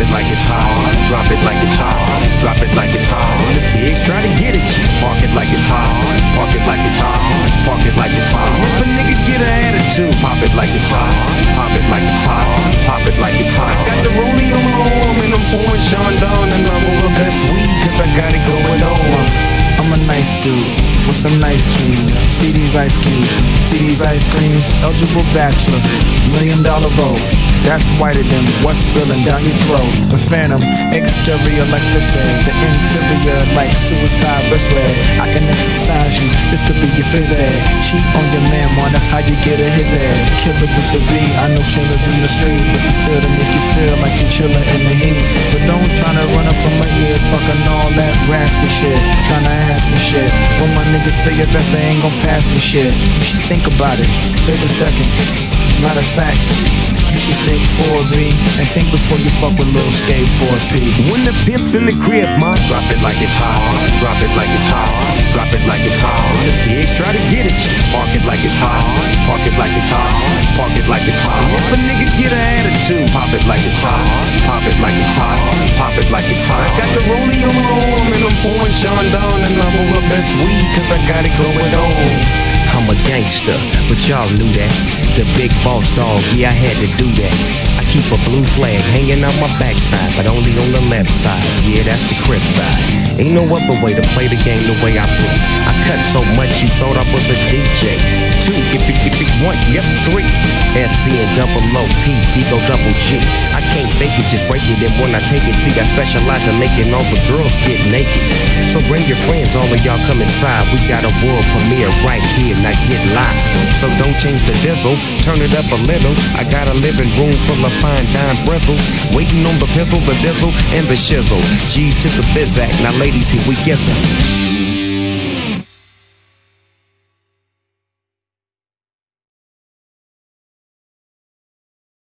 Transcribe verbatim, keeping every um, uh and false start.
like it's hot. Drop it like it's hot. Drop it like it's hot. When the pigs try to get at you, park it like it's hot. Park it like it's hot. Park it like it's hot. If a nigga get an attitude, pop it like it's hot. Pop it like it's hot. Pop it like it's hot. Got the rollie on my arm and I'm pouring Sean down and I'm on the best weed cause I got it going on. I'm a nice dude with some nice dreams. See these ice cubes, see these ice creams. Eligible bachelor, million dollar bow. That's whiter than what's spilling down your throat. The phantom, exterior like fish eggs, the interior like suicide wrist red. I can exercise you, this could be your phys ed. Cheat on your man, man, that's how you get a his head. Killer with the V, I know killers in the street, but it's still to make you feel like you're chillin' in the heat. So don't tryna run up on my ear, talking all that raspy shit, tryna ask me shit. When my niggas feel your best, they ain't gon' pass me shit. You should think about it, take a second. Matter of fact, you should take four B and think before you fuck with little skateboard P. When the pimp's in the crib, ma, drop it like it's hot. Drop it like it's hot. Drop it like it's hot. When the pigs try to get at you, park it like it's hot. Park it like it's hot. Park it like it's hot. If a nigga get an attitude, pop it like it's hot. Pop it like it's hot. Pop it like it's hot. Got the rollie on my arm and I'm pouring Sean down and I'm on the best weed cause I got it going on. I'm a gangster, but y'all knew that. The big boss dog, yeah, I had to do that. I keep a blue flag hanging on my backside, but only on the left side. Yeah, that's the crib side. Ain't no other way to play the game the way I play. I cut so much you thought I was a D J. Two, if it, if it, one, yep, three. S C and double O P, D go double G. I can't fake it, just break it. And when I take it, see, I specialize in making all the girls get naked. So bring your friends, all of y'all come inside. We got a world premiere right here, now get lost. So don't change the diesel, turn it up a little. I got a living room full of fine dime bristles, waiting on the pistol, the diesel, and the shizzle. G's to the biz act, now ladies, here we guessing.